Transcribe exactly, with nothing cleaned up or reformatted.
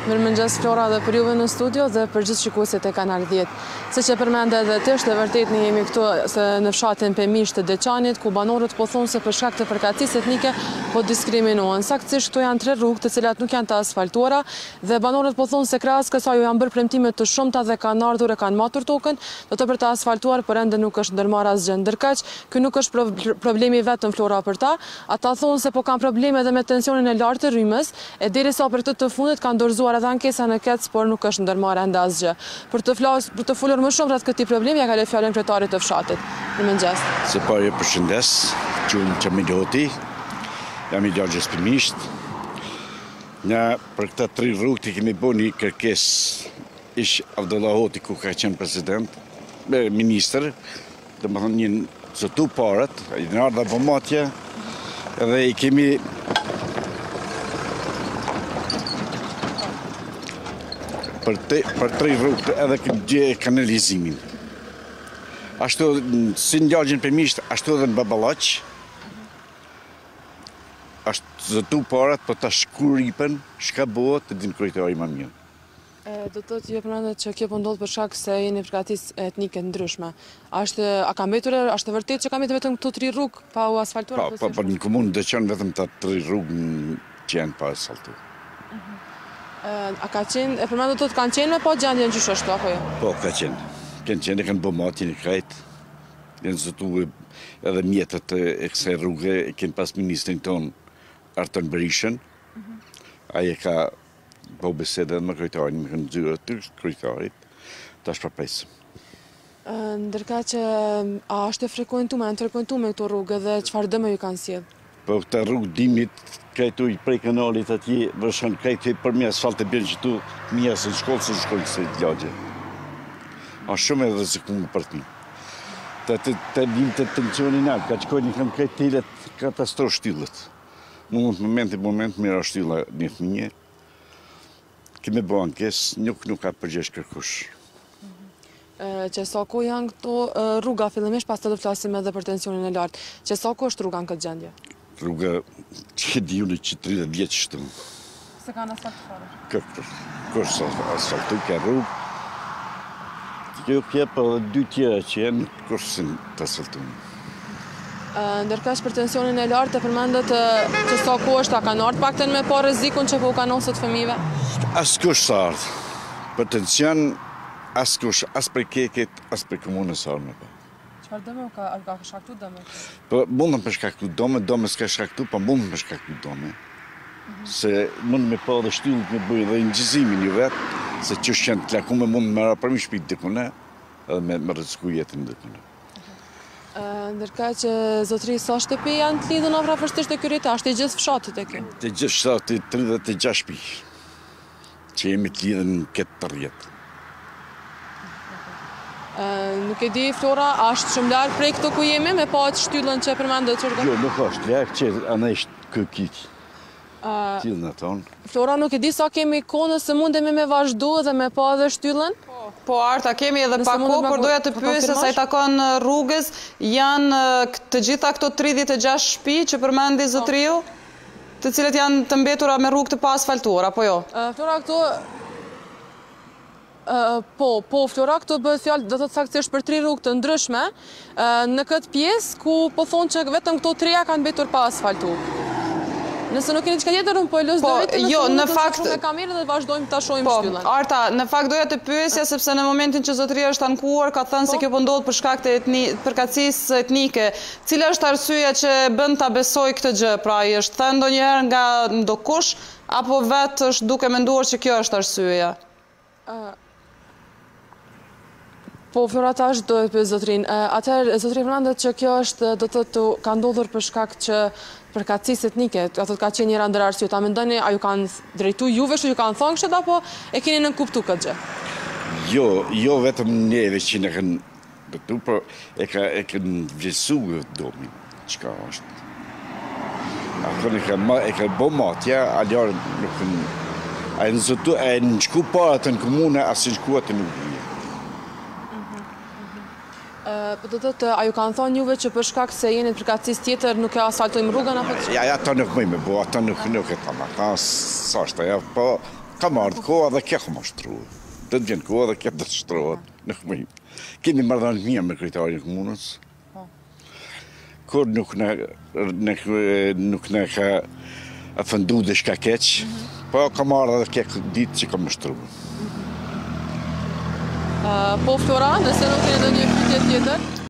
Mirëmëngjes Flora dhe për juve në studio dhe për gjithë shikuesit e Kanal dhjetë. Se që përmende edhe të është e vërtet ne jemi këtu se në fshatin Pemish të Deçanit, ku banorët po thonë se për shkak të përkatësisë etnike po diskriminohen. Saktësisht këtu janë tre rrugë të cilat nuk janë të asfaltuara dhe banorët po thonë se krahas kësaj janë bërë premtime të shumta dhe kanë ardhur e kanë matur tokën, do të për të asfaltuar, por ende nuk është ndërmarrë asgjë. Ndërkaq, ky nuk është problemi vetëm Flora për ta. Ata thonë se po kanë probleme edhe me tensionin e lartë të rrymës, e derisa për këtë të fundit kanë dorëzuar edhe ankesa në Kec, por nuk është ndërmarrë ende asgjë. Për të flas, për të folur më shumë rreth këtij problemi, ja kaloj fjalën kryetarit të fshatit. Mirëmëngjes. Së pari përshëndes, quhem Çamiloti, jam i Gjargjës Pemisht. Ne për këta tri rrugë të kemi bënë një kërkesë ish Abdullahoti, ku ka qenë president, ministër, dhe më thonë një zotu parët, i në ardha vëmatja, edhe i kemi për, te, për tri rrugë edhe kemi gjë kanalizimin. Ashtu, si në Gjargjën Pemisht, ashtu edhe në Baballaq, ashtu zotu parët, për ta shkuripen, shka bëhet të din kryetari më mirë. Do të thotë ju përmendet që kjo po ndodh për shkak se jeni përkatësisë etnike ndryshme. A është a ka mbetur, është vërtet që ka mbetur vetëm këto tri rrugë pa u asfaltuar? Po, po, po në komunë Deçan vetëm ta tri rrugë që janë pa asfaltuar. A ka qenë, e përmendet të kanë qenë me po gjendje në gjysh ashtu apo jo? Po, ka qenë. Kanë qenë, kanë bë matin e krejt. Kanë zotuar edhe mjetët e kësaj rruge, kanë pas ministrin ton Arton Berishën. Ai e ka po biseda me kryetarin, me këndzyra të kryetarit, tash përpresëm. Ndërkaq që a është e frekuentuar, janë të frekuentuar këto rrugë dhe çfarë dëme ju kanë sjell? Po këta rrugë dimit, këtu i prej kanalit atje, vërshën këtu për mi asfalt e bjerë që tu, mija se në shkollë, se në shkollë se të lagje. A shumë edhe se këmë për të mi. Të dim të tensionin alë, ka që kojnë i kam këtë tilet katastrofë shtilët. Në mund moment i moment mira shtila një fëmije, kemi bë ankesë, nuk nuk ka përgjesh kërkush. Që sa ku janë këto rruga fillimisht, pas të do flasim edhe për tensionin e lartë. Që sa ku është rruga në këtë gjendje? Rruga që di unë që tridhjetë vjetë shtë. Se kanë asfaltuar? Kërë, kërë asfaltu ka rrugë. Kjo kje për dy tjera që janë, kërë se të asfaltu. Ndërkaq për tensionin e lartë, e përmendet që sa ku është, a kanë ardhur pakten me pa rrezikun që po u kanoset fëmijëve? Askush sa ardhë. Për tension, askush, as për keket, as për komunës ardhë me pa. Çfarë dëme ka, ka shkaktu dëme? Po mundën për shkaktu dëme, dëme s'ka shkaktu, po mundën për shkaktu dëme. Se mund me pa dhe shtyllët me bëjë dhe ingjizimin ju vetë, se që shqenë të lakume mund me ra përmi shpit dikune, edhe me, me rëzku jetën dikune. Ndërka që zotëri sa shtëpi janë të lidhën afra vështisht e kërita, është i gjithë fshatit e kjo? Të gjithë fshatit tridhjetë e gjashtë shtëpi, që jemi të lidhën në këtë të rjetë. Nuk e di, Flora, është shumë larë prej këto ku jemi, me pa të shtyllën që përmendë të qërga? Jo, nuk është, larë që anë ishtë këkitë, tjilë në tonë. Flora, nuk e di sa kemi kohë nëse mundemi me vazhdu dhe me pa dhe shtyllën? Po, Arta, kemi edhe pak kohë, por doja të pyesja sa i takon rrugës, janë të gjitha këto tridhjetë e gjashtë shtëpi që përmendi zotriu, të cilët janë të mbetura me rrugë të pa asfaltuar, apo jo? Flora, këto... Po, po, Flora, këto bëhet fjalë do të saktësisht për tri rrugë të ndryshme, në këtë pjesë ku po thonë që vetëm këto treja kanë mbetur pa asfaltuar. Nëse nuk keni çka tjetër, unë po e lëz drejtë, nëse nuk do të shohim me kamerën dhe vazhdojmë ta shohim shtyllën. Po, Arta, në fakt doja të pyesja sepse në momentin që zotëria është ankuar, ka thënë se kjo po ndodh për shkak të përkatësisë etnike. Cila është arsyeja që bën ta besoj këtë gjë? Pra, i është thënë ndonjëherë nga ndokush apo vetë është duke menduar që kjo është arsyeja? Po, Flora, tash do e pyes zotrin. Atëherë, zotri përmendet që kjo është, do të thotë, ka ndodhur për shkak që përkatësisë etnike, ato ka qenë njëra ndër arsyet. A mendoni, a ju kanë drejtu juve, që ju kanë thonë kështu apo e keni nënkuptu këtë gjë? Jo, jo vetëm neve që ne kanë këtu, por e ka e kanë vlerësuar domin, çka është. Ato ne kanë e kanë bë matja, a lor nuk ai në zotu ai në shku para të në komune as në shkuat të nuk. Po do të thotë, a ju kanë thonë juve që për shkak se jeni në përkatësisë tjetër nuk e asfaltojmë rrugën apo çfarë? Ja, ata nuk më me bo, ata nuk nuk e thamë. Ata s'është ajo, po Kam ardhë koha dhe kjo kam ashtruhe. Do të vjen koha dhe kjo do të shtrohet. Nuk më im. Kemi marrëdhënie të mia me kryetarin e komunës. Kur nuk na nuk na ka afëndu dhe shka keq, po kam ardhë dhe kjo ditë që kam ashtruhe. Po Flora, nëse nuk e në një pyetje tjetër?